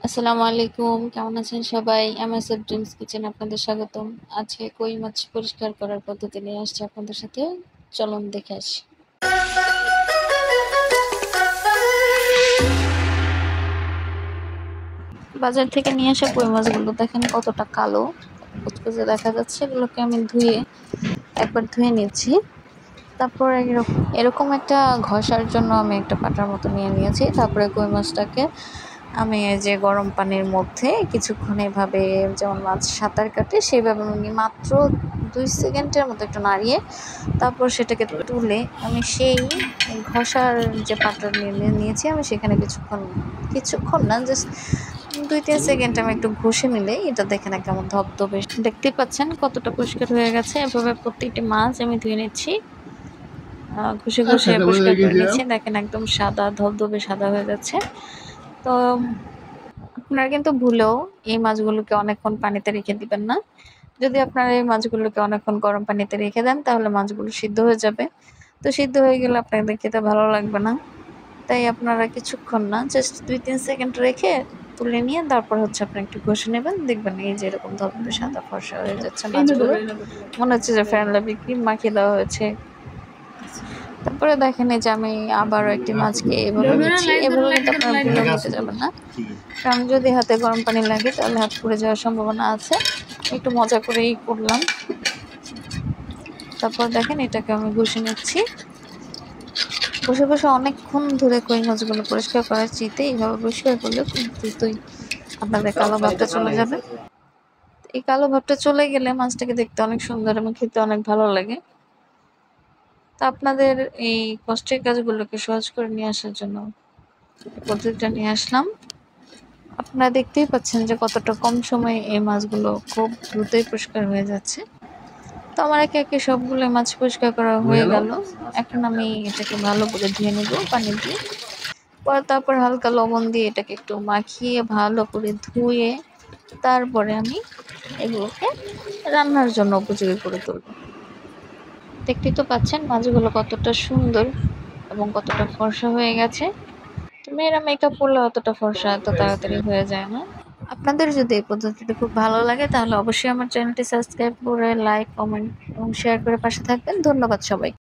আসসালামু আলাইকুম, কেমন আছেন সবাই? এমএসএফ ড্রিমস কিচেন আপনাদের স্বাগতম। আজকে কই মাছ পরিষ্কার করার পদ্ধতি নিয়ে আসছি আপনাদের সাথে। চলুন দেখে আসি। বাজার থেকে নিয়ে আসা কই মাছগুলো দেখেন কতটা কালো কুচকুচে দেখা যাচ্ছে। এগুলোকে আমি একবার ধুয়ে নিচ্ছি। তারপর এরকম একটা ঘষার জন্য আমি একটা পাটার মতো নিয়ে নিয়েছি। তারপরে কই মাছটাকে আমি এই যে গরম পানির মধ্যে কিছুক্ষণ এভাবে, যেমন মাছ সাঁতার কাটে সেভাবে আমি মাত্র 2 সেকেন্ডের মতো একটু নাড়িয়ে তারপর সেটাকে তুলে আমি সেই ঘষার যে পাত্র নিয়েছি আমি সেখানে কিছুক্ষণ না, জাস্ট 2-3 সেকেন্ড আমি একটু ঘষে নিলে এটা দেখেন কেমন ধবধবে, দেখতে পাচ্ছেন কতটা পরিষ্কার হয়ে গেছে। এভাবে প্রত্যেকটি মাছ আমি ধুয়ে নিচ্ছি, ঘষে ঘষে পরিষ্কার করে নিচ্ছি। দেখেন একদম সাদা ধবধবে সাদা হয়ে যাচ্ছে। তো আপনারা কিন্তু ভুলেও এই মাছগুলোকে অনেকক্ষণ পানিতে রেখে দিবেন না। যদি আপনারা এই মাছগুলোকে অনেকক্ষণ গরম পানিতে রেখে দেন তাহলে মাছগুলো সিদ্ধ হয়ে যাবে। তো সিদ্ধ হয়ে গেলে আপনাদের খেতে ভালো লাগবে না। তাই আপনারা কিছুক্ষণ না, জাস্ট 2-3 সেকেন্ড রেখে তুলে নিয়ে তারপর আপনি একটু ঘষে নেবেন। দেখবেন এই যে এরকম ধবধবে সাদা ফর্সা হয়ে যাচ্ছে মাছগুলো। মনে হচ্ছে যে ফেয়ার লাভলি ক্রিম মাখিয়ে দেওয়া হয়েছে। তারপরে দেখেন এই যে আমি আবারও একটি মাছকে এভাবে নিচ্ছি। এভাবে কিন্তু আপনারা ভুলেও নিতে যাবেন না, কারণ যদি হাতে গরম পানি লাগে তাহলে হাত পুড়ে যাওয়ার সম্ভাবনা আছে। একটু মজা করেই করলাম। তারপর দেখেন এটাকে আমি ঘষে নিচ্ছি। বসে বসে অনেকক্ষণ ধরে কই মাছগুলো পরিষ্কার করার চাইতে এইভাবে পরিষ্কার করলে খুব দ্রুতই আপনাদের কালো ভাবটা চলে যাবে। এই কালো ভাবটা চলে গেলে মাছটাকে দেখতে অনেক সুন্দর এবং খেতে অনেক ভালো লাগে। তো আপনাদের এই কষ্টের কাজগুলোকে সহজ করে নিয়ে আসার জন্য পদ্ধতিটা নিয়ে আসলাম। আপনারা দেখতেই পাচ্ছেন যে কতটা কম সময়ে এই মাছগুলো খুব দ্রুতই পরিষ্কার হয়ে যাচ্ছে। তো আমার একে একে সবগুলো মাছ পরিষ্কার করা হয়ে গেল। এখন আমি এটাকে ভালো করে ধুয়ে নেব পানি দিয়ে। তারপর হালকা লবণ দিয়ে এটাকে একটু মাখিয়ে ভালো করে ধুয়ে তারপরে আমি এগুলোকে রান্নার জন্য উপযোগী করে তুলব। দেখতেই তো পাচ্ছেন মাছগুলো কতটা সুন্দর এবং কতটা ফর্সা হয়ে গেছে। তো মেয়েরা মেকআপ করলে অতটা ফর্সা এত তাড়াতাড়ি হয়ে যায় না। আপনাদের যদি এই পদ্ধতিটা খুব ভালো লাগে তাহলে অবশ্যই আমার চ্যানেলটি সাবস্ক্রাইব করে লাইক, কমেন্ট এবং শেয়ার করে পাশে থাকবেন। ধন্যবাদ সবাই।